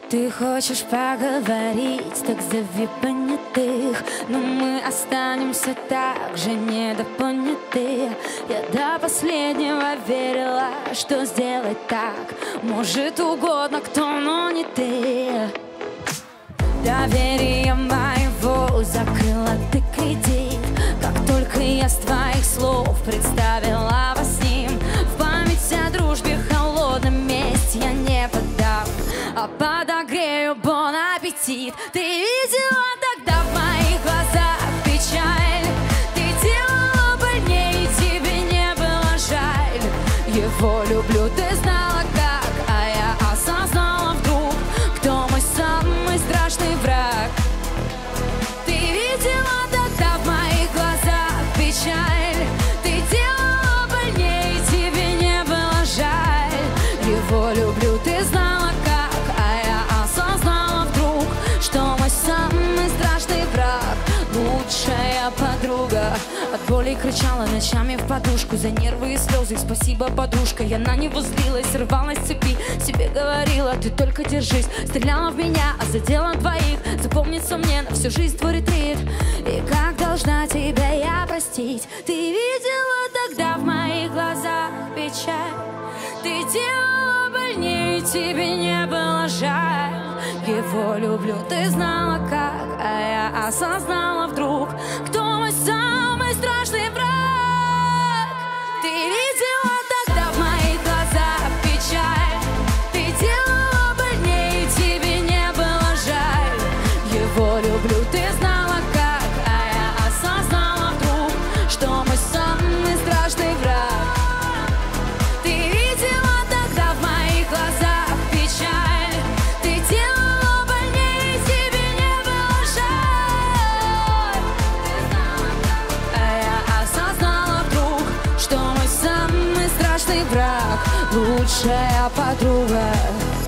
Ты хочешь поговорить, так зови понятых, но мы останемся так же недопонятые. Я до последнего верила, что сделать так может угодно кто, но не ты. Доверие моего закрыла ты кредит, как только я с твоих слов представила вас с ним. В память о дружбе холодном месте я не подам, а подогрею бон аппетит. Ты видела тогда в моих глазах печаль, ты делала больнее, тебе не было жаль. Его люблю, ты знала как, а я осознала вдруг, кто мой самый страшный враг. Ты видела тогда в моих глазах печаль, ты делала больнее, тебе не было жаль. Его люблю, ты знала как, а я осознала вдруг, что мой самый страшный враг. Лучшая подруга. От боли кричала ночами в подушку, за нервы и слезы спасибо, подружка. Я на него злилась, рвалась с цепи, себе говорила, ты только держись. Стреляла в меня, а задела двоих. Запомнится мне на всю жизнь твой ретрит. И как должна тебя я простить? Ты видела тогда в моих глазах печаль, ты делала больнее, тебе не было жаль. Его люблю, ты знала как, а я осознала вдруг, кто мой самый страшный враг. Ты видела тогда в моих глазах печаль, ты делала больнее, тебе не было жаль. Его люблю, ты знала как, а я осознала вдруг, что мой самый страшный враг. Ты видела тогда в моих глазах печаль, ты делала больнее, тебе не было жаль. А я осознала вдруг, что мой самый страшный враг, лучшая подруга.